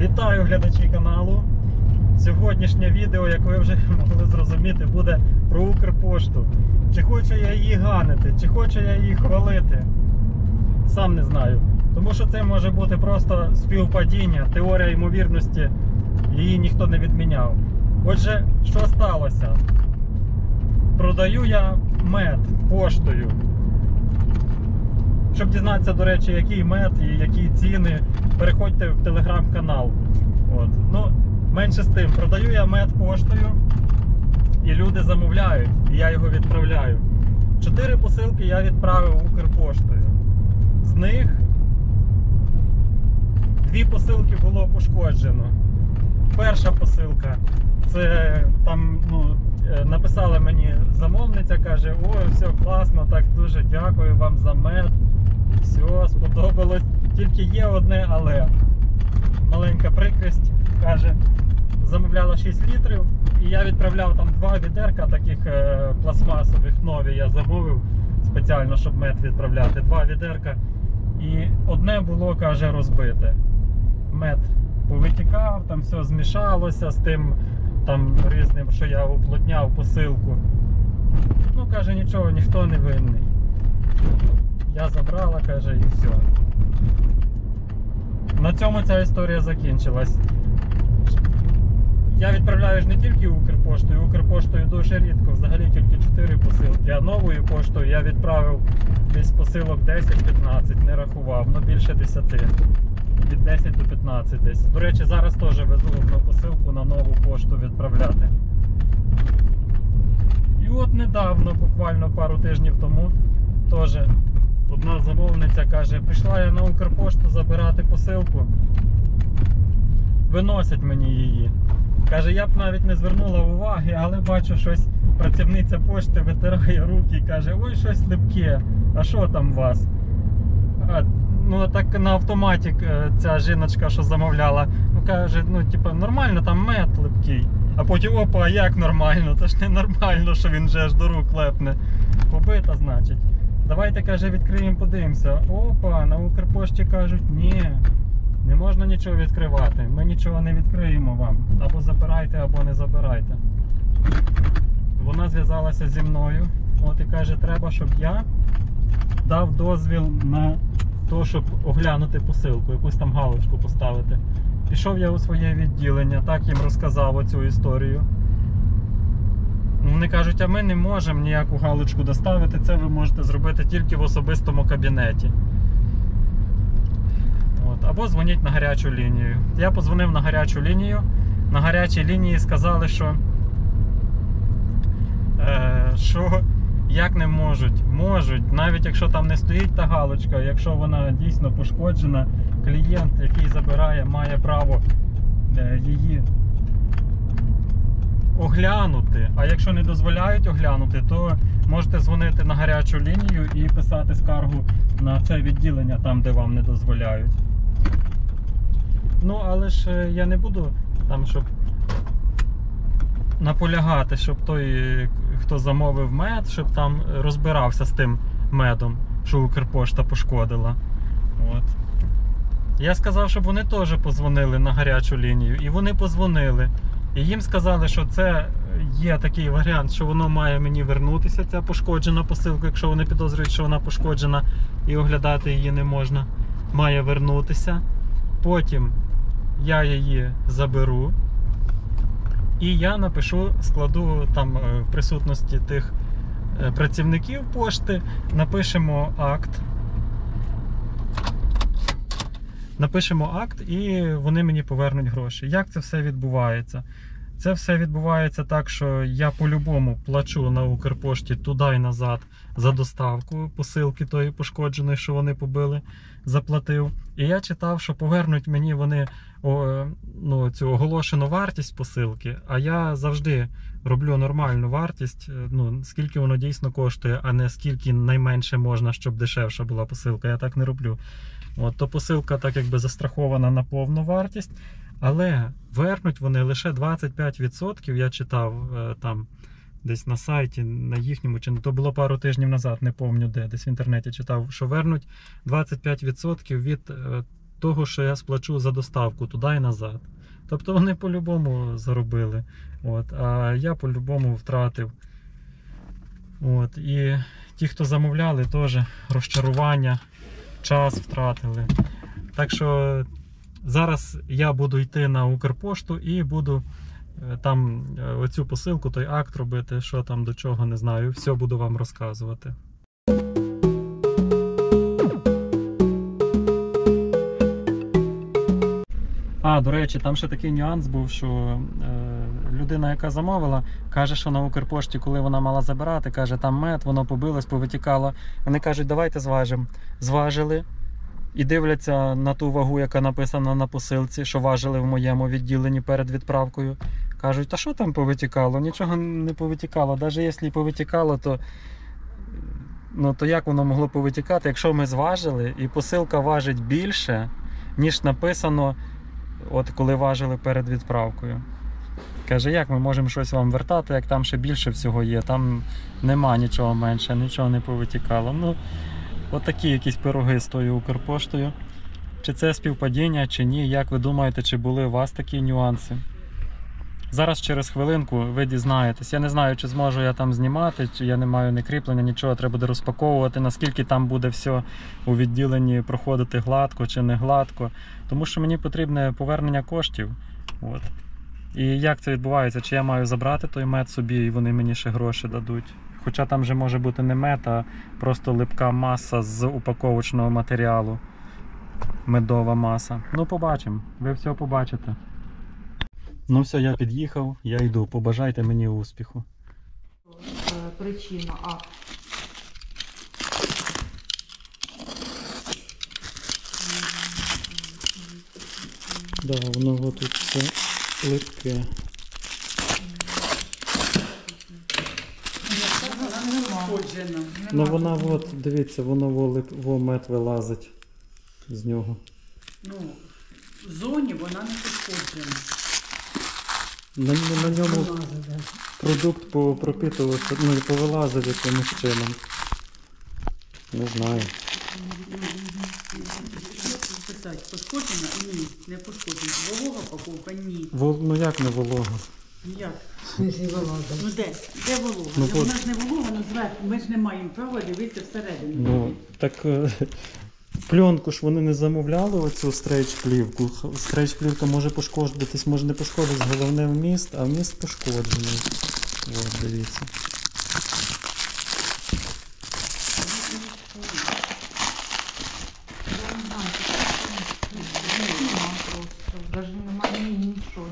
Вітаю глядачі каналу. Сьогоднішнє відео, як ви вже могли зрозуміти, буде про Укрпошту. Чи хочу я її ганити, чи хочу я її хвалити, сам не знаю. Тому що це може бути просто співпадіння, теорія ймовірності, її ніхто не відміняв. Отже, що сталося? Продаю я мед поштою. Щоб дізнатися, до речі, який мед і які ціни, переходьте в телеграм-канал. Менше з тим, продаю я мед поштою, і люди замовляють, і я його відправляю. 4 посилки я відправив Укрпоштою. З них 2 посилки було пошкоджено. Перша посилка, це там, написала мені замовниця, каже: ой, все класно, так дуже дякую вам за мед. Все, сподобалось. Тільки є одне але. Маленька прикрість, каже, замовляла 6 літрів, і я відправляв там 2 відерка таких пластмасових, нові я замовив спеціально, щоб мед відправляти. 2 відерка. І одне було, каже, розбите. Мед повитікав, там все змішалося з тим там різним, що я уплотняв посилку. Каже, нічого, ніхто не винний. Я забрала, каже, і все. На цьому ця історія закінчилась. Я відправляю ж не тільки Укрпоштою, Укрпоштою дуже рідко, взагалі тільки 4 посилки, а новою поштою я відправив десь посилок 10-15, не рахував, більше 10, від 10 до 15 десь. До речі, зараз теж везу одну посилку на нову пошту відправляти. І от недавно, буквально пару тижнів тому, теж одна замовниця каже: прийшла я на Укрпошту забирати посилку, виносять мені її. Каже, я б навіть не звернула уваги, але бачу, щось працівниця пошти витирає руки і каже: ой, щось липке, а що там у вас? Так на автоматі ця жіночка, що замовляла, каже, нормально, там мед липкий. А потім, опа, а як нормально? Це ж не нормально, що він вже аж до рук лепне. Побита, значить. Давайте, каже, відкриємо, подивимося. Опа, на Укрпошті кажуть: ні, не можна нічого відкривати. Ми нічого не відкриємо вам. Або забирайте, або не забирайте. Вона зв'язалася зі мною. І каже, треба, щоб я дав дозвіл на те, щоб оглянути посилку, якусь там галочку поставити. Пішов я у своє відділення, так їм розказав оцю історію. Вони кажуть, а ми не можемо ніяку галочку доставити, це ви можете зробити тільки в особистому кабінеті. Або дзвоніть на гарячу лінію. Я подзвонив на гарячу лінію. На гарячій лінії сказали, що як не можуть? Можуть, навіть якщо там не стоїть та галочка, якщо вона дійсно пошкоджена, клієнт, який забирає, має право її оглянути. А якщо не дозволяють оглянути, то можете дзвонити на гарячу лінію і писати скаргу на це відділення, там, де вам не дозволяють. Але ж я не буду там, щоб наполягати, щоб той, хто замовив мед, щоб там розбирався з тим медом, що Укрпошта пошкодила. Я сказав, щоб вони теж подзвонили на гарячу лінію. І вони подзвонили. І їм сказали, що це є такий варіант, що воно має мені вернутися, ця пошкоджена посилка, якщо вони підозрюють, що вона пошкоджена і оглядати її не можна. Має вернутися. Потім я її заберу. І я складу там в присутності тих працівників пошти, напишемо акт і вони мені повернуть гроші. Як це все відбувається? Це все відбувається так, що я по-любому плачу на Укрпошті туди і назад за доставку посилки тої пошкодженої, що вони побили, заплатив. І я читав, що повернуть мені вони цю оголошену вартість посилки, а я завжди роблю нормальну вартість, скільки воно дійсно коштує, а не скільки найменше можна, щоб дешевша була посилка. Я так не роблю. То посилка так якби застрахована на повну вартість, але вернуть вони лише 25%, я читав там десь на сайті, на їхньому, чи то було пару тижнів назад, не пам'ятаю де, десь в інтернеті читав, що вернуть 25% від того, що я сплачу за доставку туди і назад. Тобто вони по-любому заробили. От, а я по-любому втратив. От, і ті, хто замовляли, теж розчарування, час втратили. Так що зараз я буду йти на Укрпошту і буду там оцю посилку, той акт робити, що там до чого, не знаю. Все буду вам розказувати. До речі, там ще такий нюанс був, що людина, яка замовила, каже, що на Укрпошті, коли вона мала забирати, каже, там мед, воно побилось, повитікало. Вони кажуть, давайте зважимо. Зважили і дивляться на ту вагу, яка написана на посилці, що важили в моєму відділенні перед відправкою. Кажуть, та що там повитікало? Нічого не повитікало. Навіть якщо і повитікало, то як воно могло повитікати, якщо ми зважили і посилка важить більше, ніж написано, от коли важили перед відправкою. Каже, як ми можемо щось вам вертати, як там ще більше всього є, там нема нічого менше, нічого не повитікало. Ну, от такі якісь пироги з тою Укрпоштою. Чи це співпадіння, чи ні, як ви думаєте, чи були у вас такі нюанси? Зараз через хвилинку ви дізнаєтесь. Я не знаю, чи зможу я там знімати, чи я не маю ні кріплення, нічого, треба буде розпаковувати, наскільки там буде все у відділенні проходити гладко чи не гладко. Тому що мені потрібне повернення коштів. От. І як це відбувається? Чи я маю забрати той мед собі і вони мені ще гроші дадуть? Хоча там вже може бути не мед, а просто липка маса з упаковочного матеріалу. Медова маса. Ну, побачимо. Ви все побачите. Ну все, я під'їхав, я йду. Побажайте мені успіху. Причина. Да, воно тут все липке. Ну вона от, дивіться, воно мед вилазить з нього. Ну, в зоні вона не пошкоджена. На ньому продукт пропитувався, ну і повилазив якимось чином. Не знаю. Пошкоджена? Ні, не пошкоджена. Волога упаковка? Ні. Ну як не волога? Як? Ну де? Де волога? Ну, вона ж не волога, вона зверху. Ми ж не маємо права дивитися всередину. Ну, так пленку ж вони не замовляли, оцю стрейч-плівку. Стрейч-плівка може пошкодитись, може не пошкодитись, головне вміст, а вміст пошкоджений. От, дивіться. Даже немає нічого.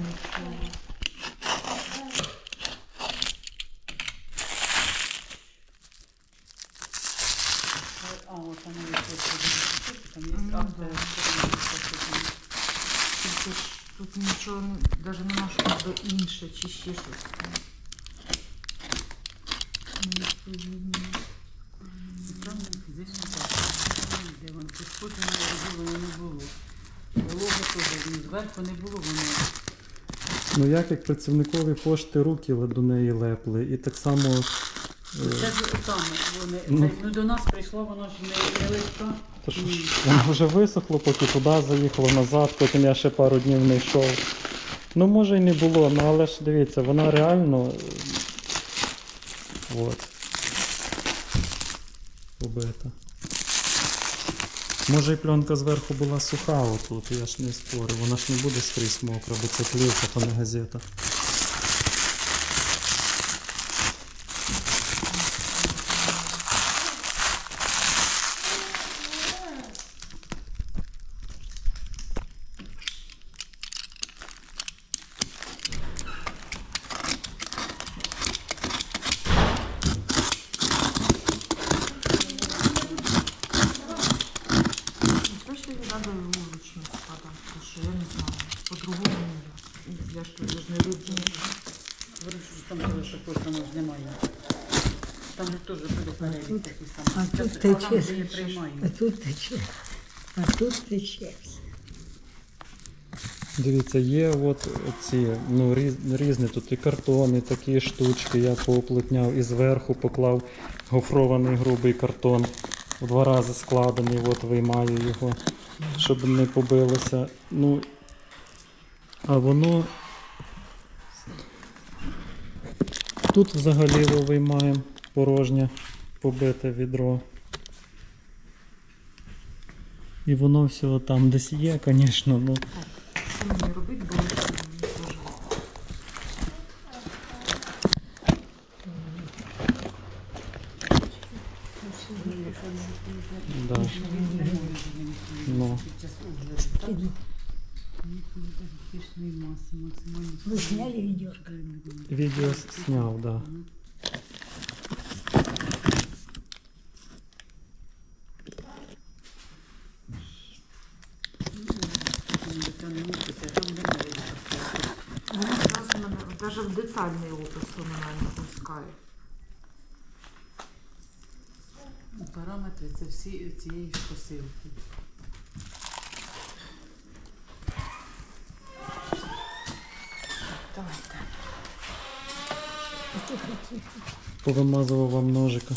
Вот там есть авто. Тут нічого, навіть нема, що до інше, чи ще щось. Фізично так. Де воно пошкоджено, воно не було. Волога теж, зверху не було воно. Ну як працівникові пошти руки до неї лепли. І так само... Це ж там, ну до нас прийшло, воно ж не липка. Воно вже висохло, поки туди заїхало назад, потім я ще пару днів не йшов. Ну може і не було, ну але ж дивіться, вона реально от побита. Може і пленка зверху була суха отут, я ж не спорю, вона ж не буде скрізь мокра, бо це плівка, то не газета. Надо лучше складати, тому що я не знаю, по-другому я ж тут не люблю. Говорю, що там теж такого самого ж немає. Там же теж буде перелік такий самий. А тут тече, приймаю. а тут тече, а тут тече. Дивіться, є от ці, ну, різні тут і картони, такі штучки, я поуплотняв і зверху поклав гофрований грубий картон. В 2 рази складений, от виймаю його. щоб не побилося. Ну, а воно тут взагалі виймаємо порожнє побите відро. І воно все там десь є, звісно, ну. Що мені робити, бо я теж. Да. Ну. Вы сняли видео? Відео зняв, да. Вони одразу мене, навіть в детальний опис у мене не пускають. Параметри це всі цієї ж посилки. Давайте. Повимазував вам ножика.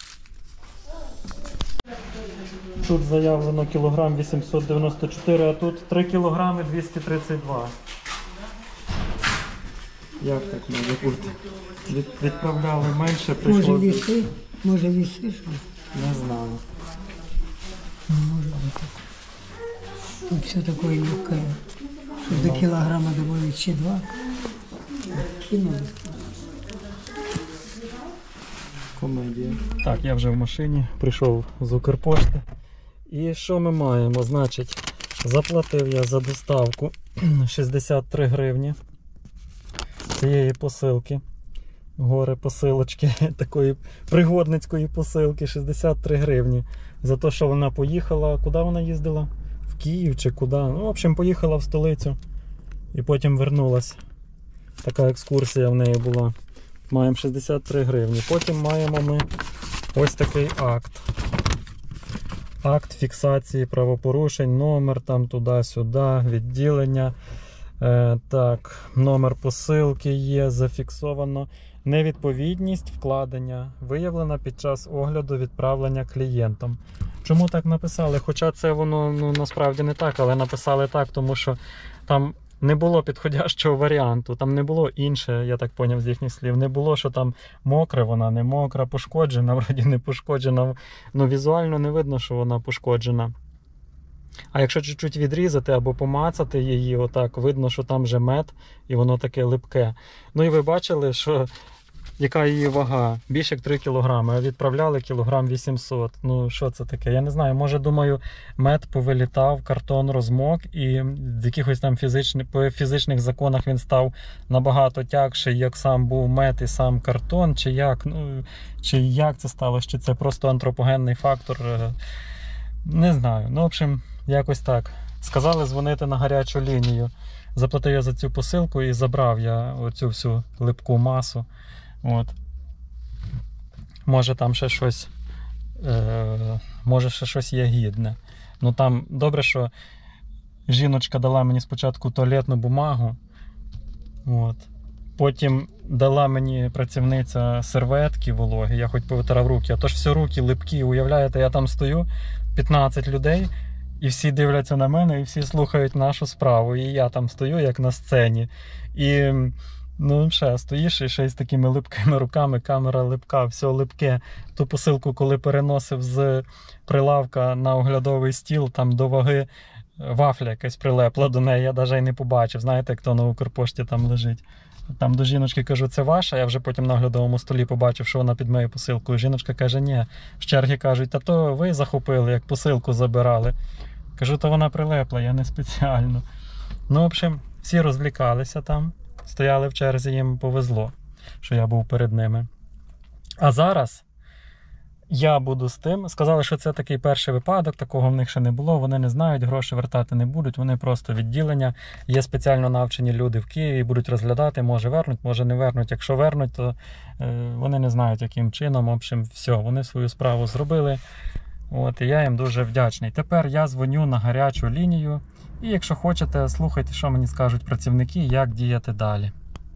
Тут заявлено кілограм 894, а тут 3 кілограми 232. Як так може бути? Відправляли менше, Може прийшло. весы? Може весы, що? Не знаю. Не может быть. Тут все такое легкое. Чтобы до килограмма добавить еще 2. Кинули. Комедія. Так, я вже в машині, прийшов з Укрпошти. І що ми маємо? Значить, заплатив я за доставку 63 гривні цієї посилки. Горе посилочки, такої пригодницької посилки, 63 гривні. За те, що вона поїхала, куди вона їздила? В Київ чи куди? Ну, в общем, поїхала в столицю і потім вернулась. Така екскурсія в неї була. Маємо 63 гривні. Потім маємо ми ось такий акт. Акт фіксації правопорушень, номер там туди-сюди, відділення. Так, номер посилки є, зафіксовано. Невідповідність вкладення виявлена під час огляду відправлення клієнтом. Чому так написали? Хоча це воно насправді не так, але написали так, тому що там не було підходящого варіанту, там не було інше, я так поняв з їхніх слів, не було, що там мокре, вона не мокра, пошкоджена, вроді не пошкоджена, ну візуально не видно, що вона пошкоджена. А якщо чуть-чуть відрізати або помацати її, отак, видно, що там вже мед і воно таке липке. Ну і ви бачили, що яка її вага? Більше як 3 кілограми, а відправляли кілограм 800. Ну що це таке? Я не знаю, може думаю, мед повилітав, картон розмок і в якихось там по фізичних законах він став набагато тягший, як сам був мед і сам картон, чи як? Ну, чи як це сталося, чи це просто антропогенний фактор? Не знаю. Ну, в общем, якось так. Сказали дзвонити на гарячу лінію. Заплатив я за цю посилку і забрав я оцю всю липку масу. От. Може там ще щось, може ще щось є гідне. Ну там добре, що жіночка дала мені спочатку туалетну бумагу. От. Потім дала мені працівниця серветки вологі, я хоч повитирав руки, а то ж все руки липкі, уявляєте, я там стою, 15 людей, і всі дивляться на мене, і всі слухають нашу справу, і я там стою, як на сцені. І, ну, ще стоїш, і ще й з такими липкими руками, камера липка, все липке. Ту посилку, коли переносив з прилавка на оглядовий стіл, там до ваги вафля якась прилепла до неї, я навіть і не побачив, знаєте, як то на Укрпошті там лежить. Там до жіночки кажу, це ваша, я вже потім на оглядовому столі побачив, що вона під моєю посилкою. Жіночка каже, ні. В чергі кажуть, та то ви захопили, як посилку забирали. Кажу, то вона прилепла, я не спеціально. Ну, в общем, всі розвлікалися там, стояли в черзі, їм повезло, що я був перед ними. А зараз я буду з тим. Сказали, що це такий перший випадок, такого в них ще не було, вони не знають, гроші вертати не будуть, вони просто відділення. Є спеціально навчені люди в Києві, будуть розглядати, може вернуть, може не вернуть. Якщо вернуть, то вони не знають, яким чином. В общем, все, вони свою справу зробили. От, і я їм дуже вдячний. Тепер я дзвоню на гарячу лінію. І якщо хочете, слухайте, що мені скажуть працівники, як діяти далі.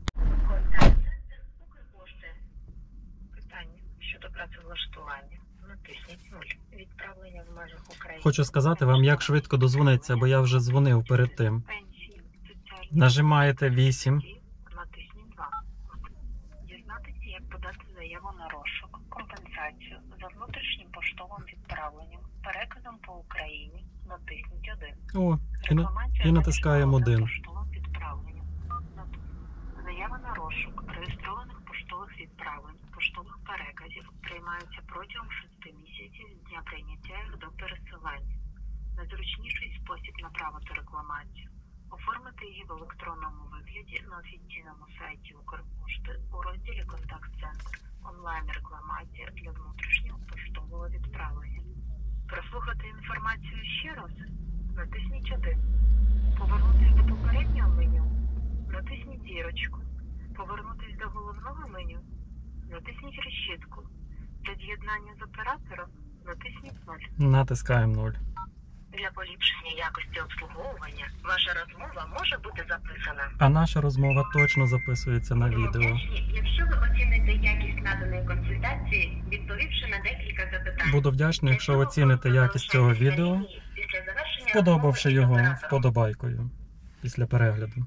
Укрпошти. Питання щодо працевлаштування. Натисніть 0. Відправлення в межах України. Хочу сказати вам, як швидко дозвонитися, бо я вже дзвонив перед тим. Нажимаєте 8. Натисніть 2. Дізнатися, як подати заяву на розшук, компенсацію за внутрішнім поштовим відправленням, переказом по Україні, натисніть 1. О, і натискаємо 1. Поштовим відправленням. Заява на розшук реєстрованих поштових відправлень, поштових переказів приймаються протягом 6 місяців з дня прийняття їх до пересилання. Найзручніший спосіб направити рекламацію. Оформити її в електронному вигляді на офіційному сайті Укрпошти у розділі «Контакт-центр» онлайн-рекламація для внутрішнього поштового відправлення. Прослухати інформацію ще раз? Натисніть 1. Повернутися до попереднього меню? Натисніть зірочку. Повернутися до головного меню? Натисніть решітку. Для з'єднання з оператором натисніть 0. Натискаємо 0. Для поліпшення якості обслуговування ваша розмова може бути записана. А наша розмова точно записується на відео. Якщо ви оціните якість наданої консультації, відповівши на декілька запитань. Буду вдячний, якщо оціните якість цього відео, сподобавши його вподобайкою після перегляду.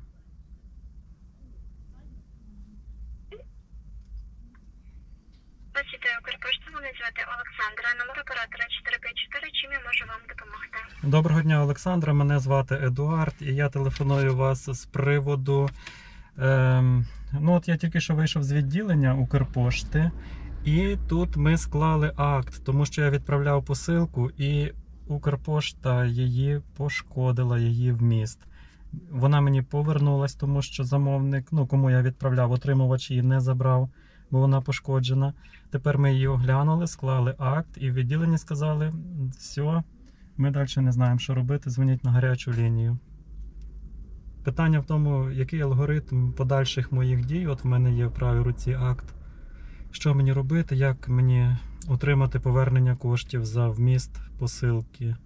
Вітаю, Укрпошта, мене звати Олександра, номер оператора 454, чим я можу вам допомогти? Доброго дня, Олександра. Мене звати Едуард, і я телефоную вас з приводу. От я тільки що вийшов з відділення Укрпошти, і тут ми склали акт, тому що я відправляв посилку, і Укрпошта її пошкодила, її вміст. Вона мені повернулась, тому що замовник, кому я відправляв, отримувач її не забрав, бо вона пошкоджена. Тепер ми її оглянули, склали акт, і в відділенні сказали, все, ми далі не знаємо, що робити, дзвоніть на гарячу лінію. Питання в тому, який алгоритм подальших моїх дій, от в мене є в правій руці акт, що мені робити, як мені отримати повернення коштів за вміст посилки.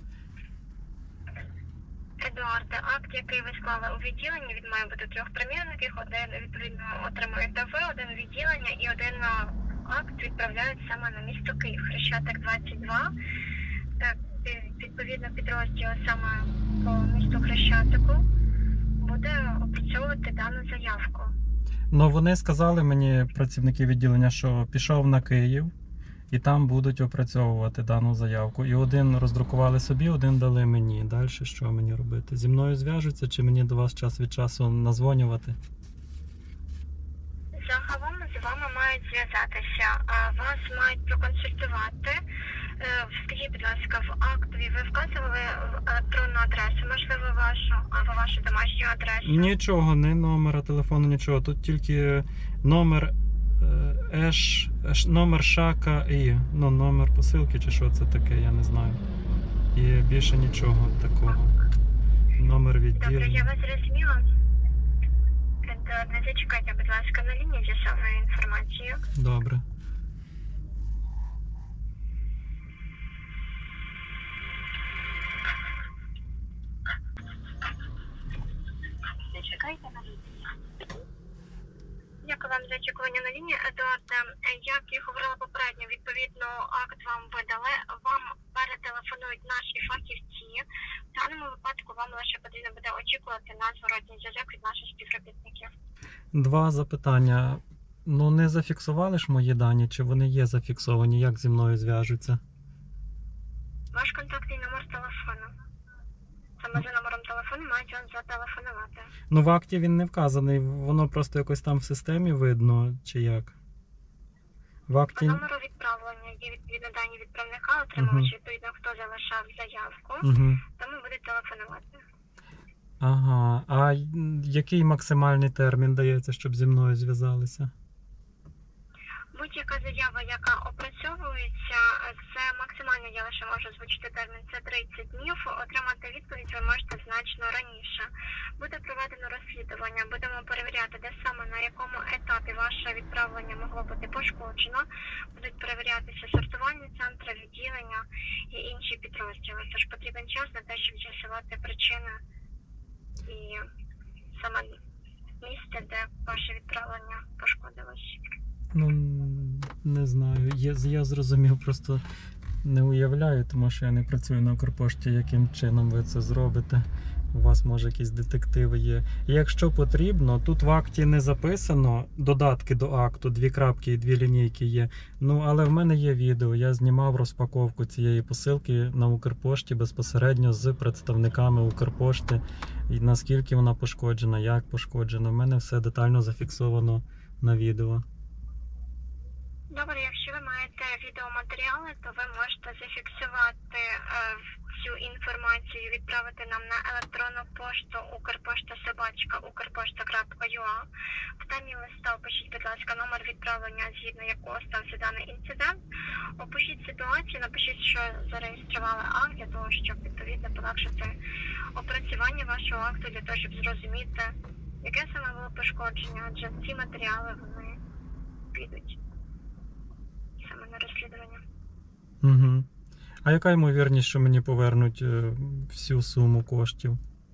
Едуарде, акт, який ви склали у відділенні, він має бути 3 примірників, один, відповідно, отримуєте ви, один відділення і один акт відправляють саме на місто Київ, Хрещатик 22. Так, відповідно, підрозділ саме по місту Хрещатику буде опрацьовувати дану заявку. Ну, вони сказали мені, працівники відділення, що пішов на Київ, і там будуть опрацьовувати дану заявку. І один роздрукували собі, один дали мені. Далі що мені робити? Зі мною зв'яжуться, чи мені до вас час від часу назвонювати? Загалом з вами мають зв'язатися, а вас мають проконсультувати. Скажіть, будь ласка, в актові ви вказували електронну адресу, можливо, вашу, або вашу домашню адресу? Нічого, не номера телефону, нічого. Тут тільки номер номер шака і номер посилки, чи що це таке, я не знаю. І більше нічого такого. Номер відділу. Добре, я вас зрозуміла. Не зачекайте, будь ласка, на лінії зі самою інформацією. Добре. Зачекайте на лінії. Дякую вам за очікування на лінії. Едуарде, як і говорила попередньо, відповідно, акт вам видали. Вам перетелефонують наші фахівці. В даному випадку вам лише потрібно буде очікувати на зворотній зв'язок від наших співробітників. 2 запитання. Не зафіксували ж мої дані, чи вони є зафіксовані? Як зі мною зв'яжуться? Ваш контактний номер телефону. Саме за номером телефону мають вам зателефонувати. В акті він не вказаний, воно просто якось там в системі видно, чи як? В По акті... номеру відправлення є відповідно дані відправника, отримувач, відповідно, хто залишав заявку, тому будуть телефонувати. Ага, а який максимальний термін дається, щоб зі мною зв'язалися? Будь-яка заява, яка опрацьовується, це максимально, я лише можу озвучити термін, це 30 днів. Отримати відповідь ви можете значно раніше. Буде проведено розслідування, будемо перевіряти, де саме, на якому етапі ваше відправлення могло бути пошкоджено. Будуть перевірятися сортувальні центри, відділення і інші підрозділи. Тож потрібен час на те, щоб з'ясувати причини і саме місце, де ваше відправлення пошкодилось. Не знаю, я зрозумів, просто не уявляю, тому що я не працюю на Укрпошті, яким чином ви це зробите. У вас, може, якісь детективи є. І якщо потрібно, тут в акті не записано додатки до акту, 2 крапки і 2 лінійки є. Ну, але в мене є відео, я знімав розпаковку цієї посилки на Укрпошті безпосередньо з представниками Укрпошти. І наскільки вона пошкоджена, як пошкоджена. В мене все детально зафіксовано на відео. Добре, якщо ви маєте відеоматеріали, то ви можете зафіксувати всю інформацію, відправити нам на електронну пошту ukrposhta@ukrposhta.ua. В темі листа опишіть, будь ласка, номер відправлення, згідно якого стався даний інцидент. Опишіть ситуацію, напишіть, що зареєстрували акт для того, щоб відповідно полегшити опрацювання вашого акту, для того, щоб зрозуміти, яке саме було пошкодження, адже ці матеріали вони підуть саме на розслідування. Угу. А яка ймовірність, що мені повернуть всю суму коштів?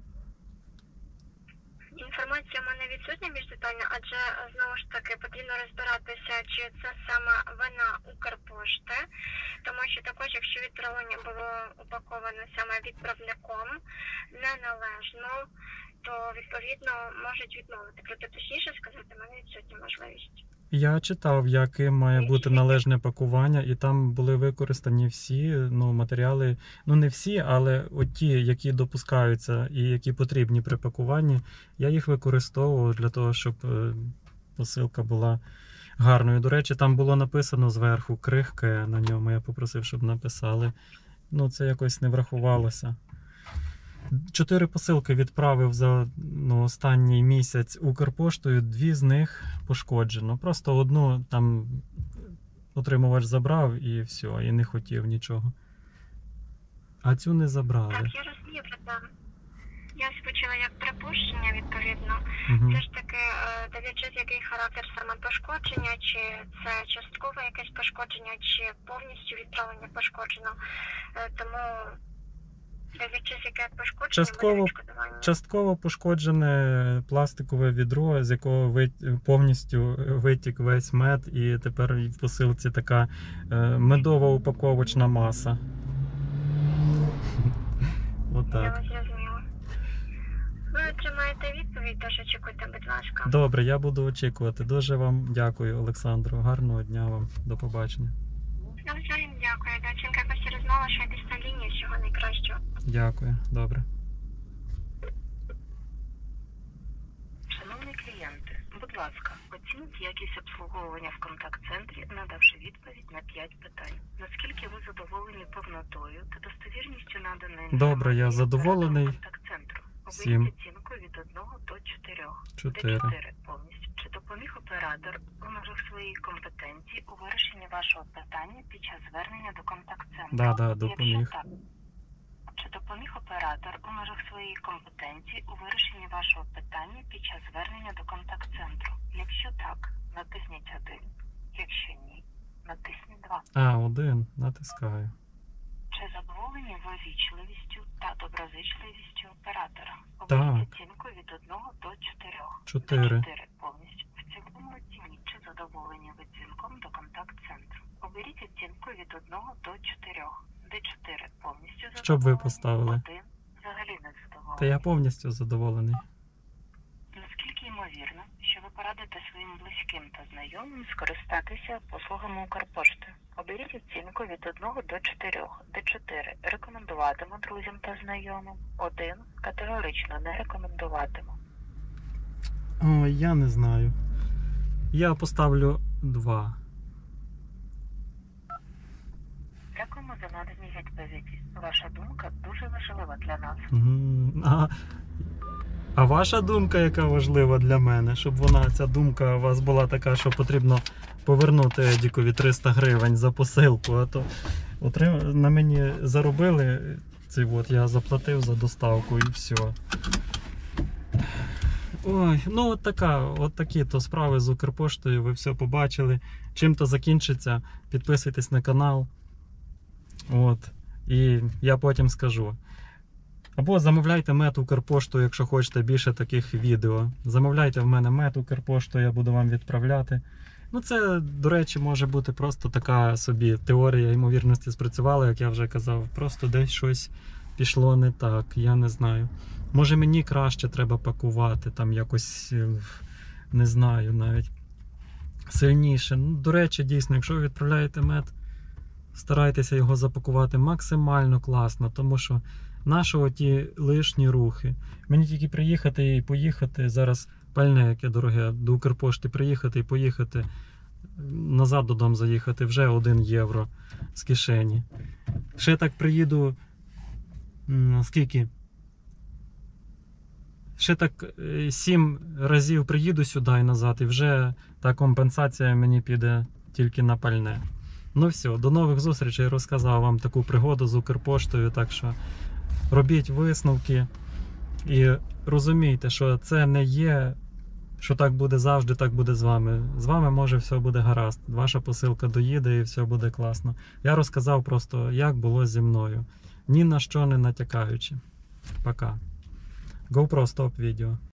Інформація в мене відсутня більш детально, адже знову ж таки потрібно розбиратися, чи це саме вина Укрпошти, тому що також, якщо відправлення було упаковане саме відправником неналежно, то відповідно можуть відмовити. Проте точніше сказати, в мене відсутня можливість. Я читав, яким має бути належне пакування, і там були використані всі матеріали, не всі, але ті, які допускаються і які потрібні при пакуванні, я їх використовував для того, щоб посилка була гарною. До речі, там було написано зверху крихке на ньому, я попросив, щоб написали. Це якось не врахувалося. 4 посилки відправив за останній місяць Укрпоштою, 2 з них пошкоджено. Просто одну там отримувач забрав і все, і не хотів нічого. А цю не забрали. Так, я розумію, правда. Я спочала як припущення, відповідно. Угу. Все ж таки, дивлячись, який характер саме пошкодження, чи це часткове якесь пошкодження, чи повністю відправлення пошкоджено. Тому дивлячись, яке пошкодження, буде відшкодування. Частково пошкоджене пластикове відро, з якого повністю витік весь мед, і тепер в посилці така медова упаковочна маса. Я Отак. вас зрозуміла. Ви отримаєте відповідь, тож очікуйте, будь ласка. Добре, я буду очікувати. Дуже вам дякую, Олександру. Гарного дня вам. До побачення. Навзаєм дякую. Доченька якось розмова, що йдесь на лінії, всього найкращого. Дякую. Добре. Шановні клієнти, будь ласка, оцініть якість обслуговування в контакт-центрі, надавши відповідь на 5 питань. Наскільки ви задоволені повнотою та достовірністю наданої інформації? Добре, я задоволений. Контакт-центру. 7. Оберіть оцінку від 1 до 4. 4. Де 4 повністю. Чи допоміг оператор у межах своєї компетенції у вирішенні вашого питання під час звернення до контакт-центру? Да, допоміг. Якщо так, чи допоміг оператор у межах своєї компетенції у вирішенні вашого питання під час звернення до контакт-центру? Якщо так, натисніть 1. Якщо ні, натисніть 2. 1. Натискаю. Чи задоволені ви вічливістю та доброзичливістю оператора? Так. Оберіть оцінку від 1 до 4. 4. 4 повністю. В цілому оцініть, чи задоволені ви дзвінком до контакт-центру. Оберіть оцінку від 1 до 4. Де 4 повністю задоволені. Щоб ви поставили? 1 взагалі не задоволений. Та я повністю задоволений. Наскільки ймовірно, що ви порадите своїм близьким та знайомим скористатися послугами Укрпошти? Оберіть оцінку від 1 до 4, де 4 рекомендуватиму друзям та знайомим, 1 категорично не рекомендуватиму. Я не знаю. Я поставлю 2. Дякуємо за надані відповіді. Ваша думка дуже важлива для нас. А ваша думка, яка важлива для мене, щоб ця думка у вас була така, що потрібно повернути Едікові 300 гривень за посилку, а то на мені заробили, я заплатив за доставку і все. Ой, от такі то справи з Укрпоштою, ви все побачили. Чим то закінчиться, підписуйтесь на канал. І я потім скажу. Або замовляйте мед Укрпошту, якщо хочете більше таких відео. Замовляйте в мене мед Укрпошту, я буду вам відправляти. Ну, це, до речі, може бути просто така собі теорія ймовірності спрацювала, як я вже казав. Просто десь щось пішло не так, я не знаю. Може мені краще треба пакувати, там якось, не знаю навіть, сильніше. Ну, до речі, дійсно, якщо ви відправляєте мед, старайтеся його запакувати максимально класно, тому що нашого ті лишні рухи. Мені тільки приїхати і поїхати, зараз пальне, яке дороге, до Укрпошти приїхати і поїхати, назад додому заїхати, вже 1 євро з кишені. Ще так приїду, скільки? Ще так 7 разів приїду сюди і назад, і вже та компенсація мені піде тільки на пальне. Ну все, до нових зустрічей. Розказав вам таку пригоду з Укрпоштою, так що робіть висновки і розумійте, що це не є, що так буде завжди, так буде з вами. З вами може все буде гаразд. Ваша посилка доїде і все буде класно. Я розказав просто, як було зі мною. Ні на що не натякаючи. Пока. GoPro стоп відео.